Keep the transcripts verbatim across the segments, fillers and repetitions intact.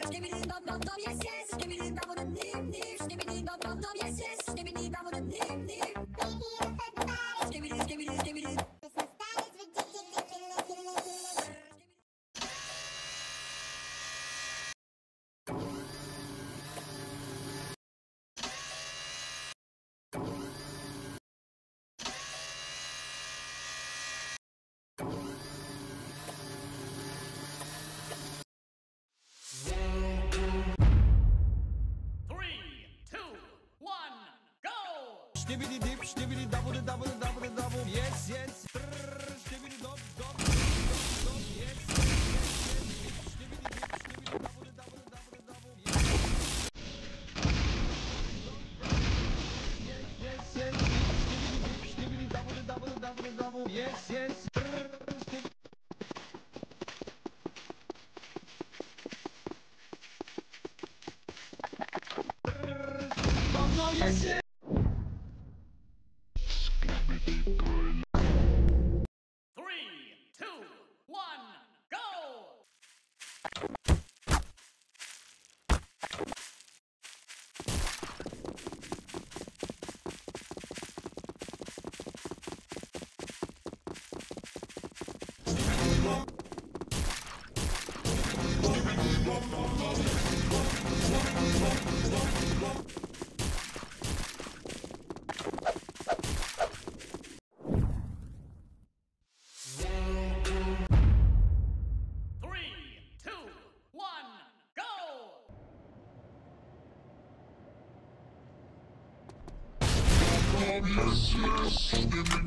Skibbity dum dum dum, yes yes. Skibbity dum dum nim nim. Skibbity dum dum dum, yes yes. Skibbity dum dum nim nim. Skibbity skibbity skibbity. Stibbity dip, stibbity double, double, double, double, yes, yes. Stibbity dop, dop, dop, dop, yes, yes, yes. Stibbity dip, stibbity double, double, double, double, yes. Yes, yes, yes. Stibbity dip, stibbity double, double, double, double, yes, yes. Yes, yes. Yes, yes.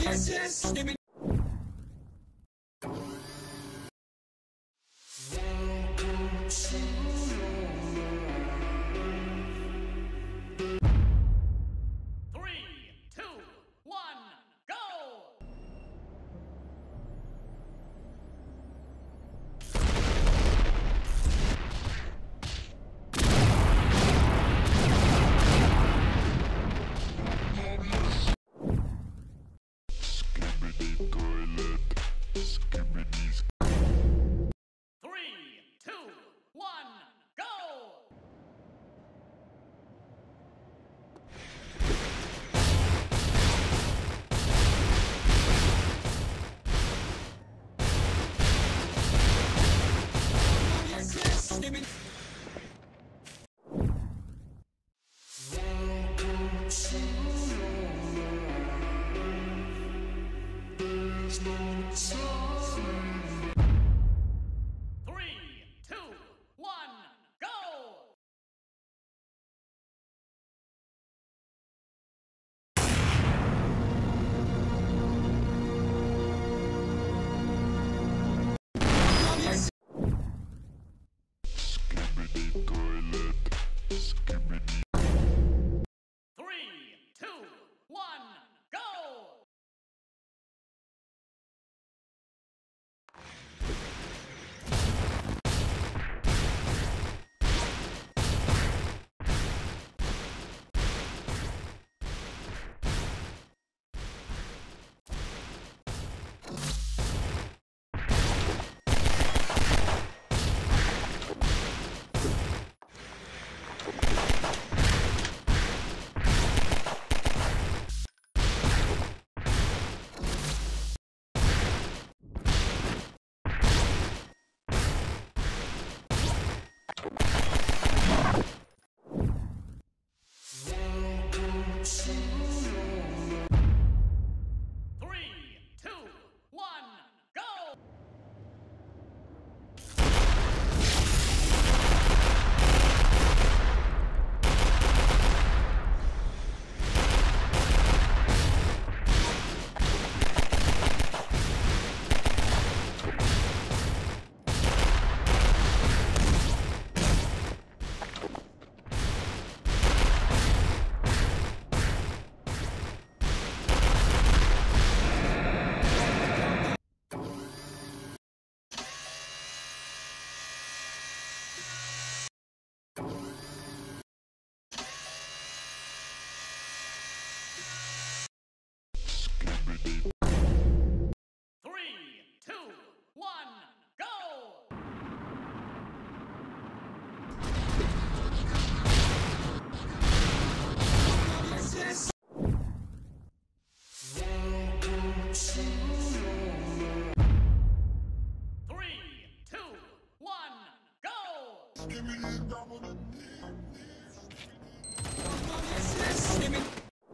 Yes, yes, skibbity. Three, two, one, go! Three, two, one, go! Yes, yes, skibbity. Three, two, one, go! Yes, Three, two, one, go! Three, two, one, go! Three, two, one, go! yes, yes. Three, two, one, go! Yes, yes, skibbity.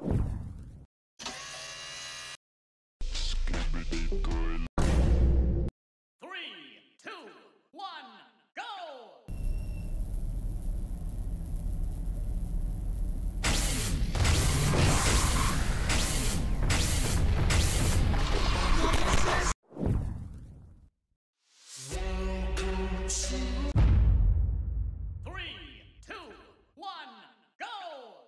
Three, two, one, go! Three, two, one, go!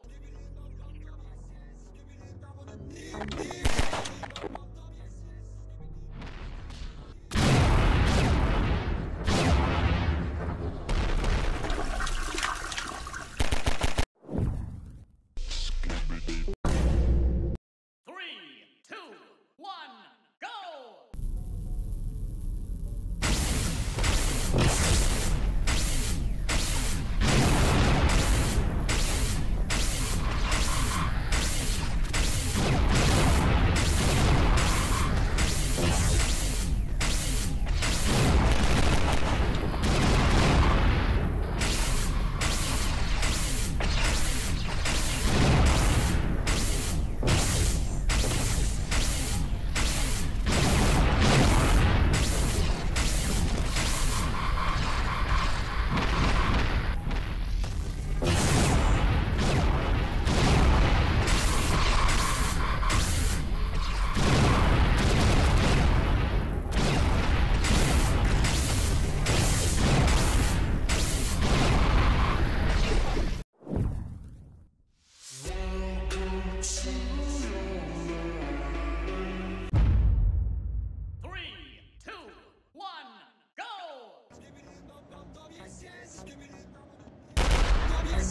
Three, two, one, go!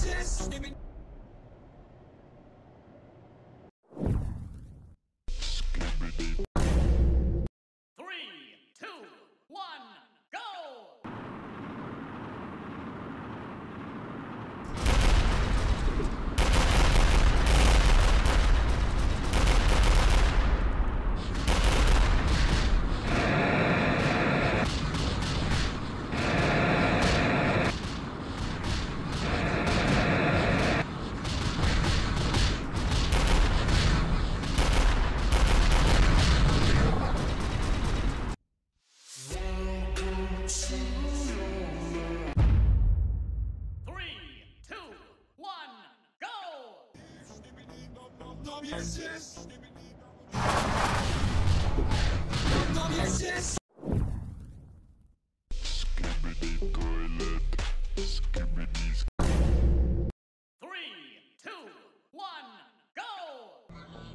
yes, yes. Three, two, one, go! Three, two, one, go! Yes, yes. Yes, yes. Three, two, one, go!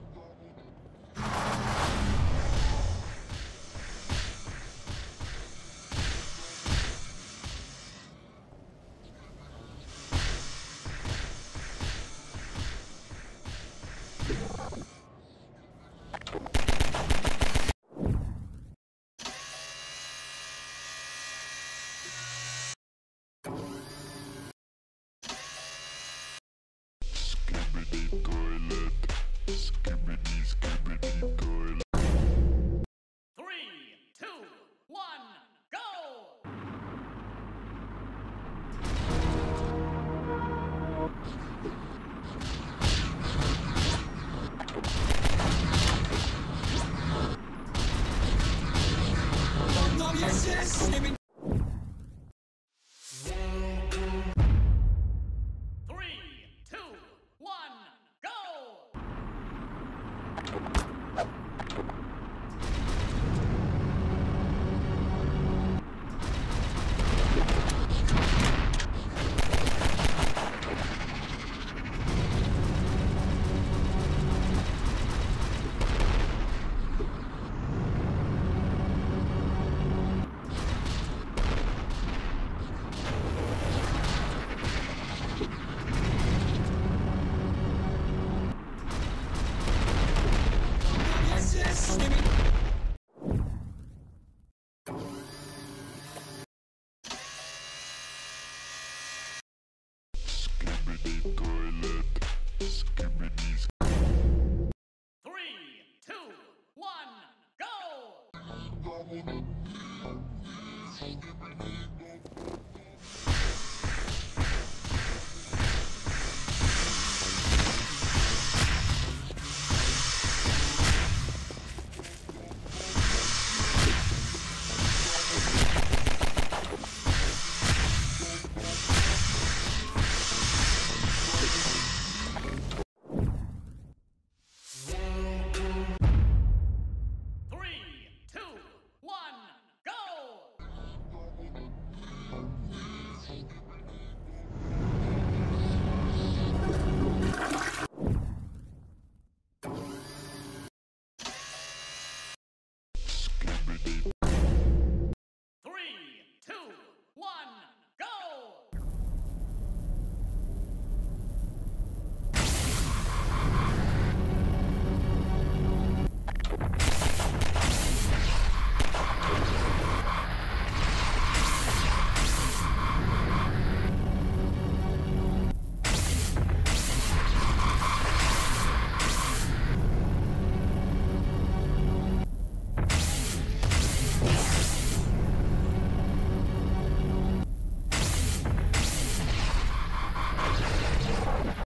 Three, two, one, go! Yes, yes. Three, two, one, go! Yes, yes. Three, two, one, go!